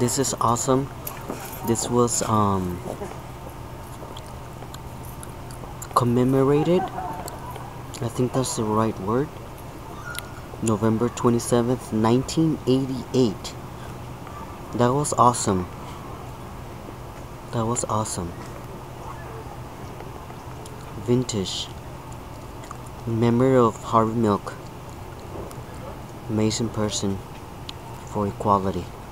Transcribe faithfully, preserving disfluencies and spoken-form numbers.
This is awesome. This was um commemorated, I think that's the right word, November twenty-seventh, nineteen eighty-eight. That was awesome. That was awesome. Vintage. In memory of Harvey Milk. Amazing person for equality.